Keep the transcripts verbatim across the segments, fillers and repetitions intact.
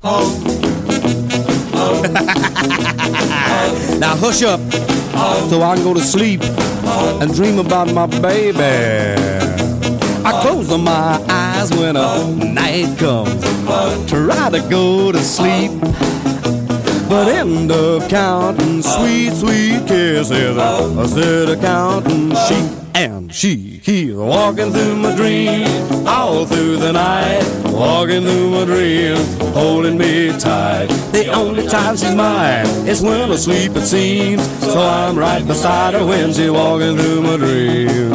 Now hush up, so I can go to sleep and dream about my baby. I close my eyes when a night comes, try to go to sleep, but end up counting sweet, sweet kisses instead of counting sheep. And she keeps walking through my dreams all through the night, walking through my dreams, holding me tight. The only time she's mine is when I sleep, it seems, so I'm right beside her when she's walking through my dreams.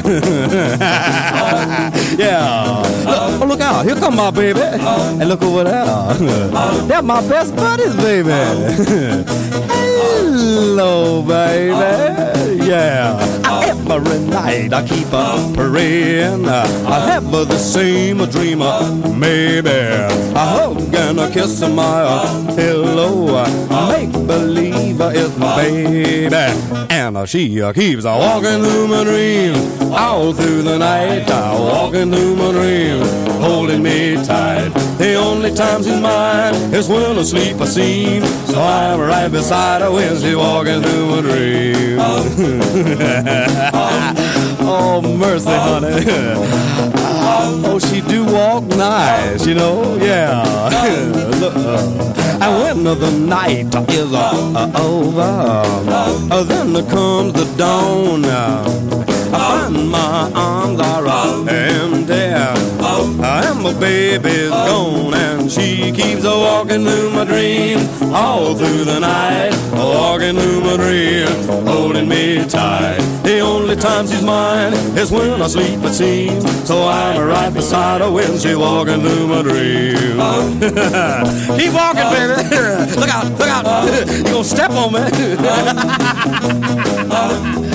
Yeah. Look, oh, look out, here come my baby. And look over there. They're my best buddies, baby. Hello, baby. Yeah. Every night I keep a praying I have the same dream, maybe a hug and a kiss of my pillow, make believe it's my baby, and she keeps walking through my dreams all through the night, walking through my dreams, holding me tight. The only time she's mine is when I sleep, I seem, so I'm right beside her when she's walking through my dreams. Oh, mercy, honey. Oh, she do walk nice, you know, yeah. And when the night is uh, over, uh, then comes the dawn. I find my arms are empty, and my baby's gone, and she keeps walking through my dreams all through the night, walking through my dreams, holding me tight. The only time she's mine is when I sleep, it seems, so I'm right beside her when she's walking through my dreams. Keep walking, baby. Look out, look out. You gonna step on me.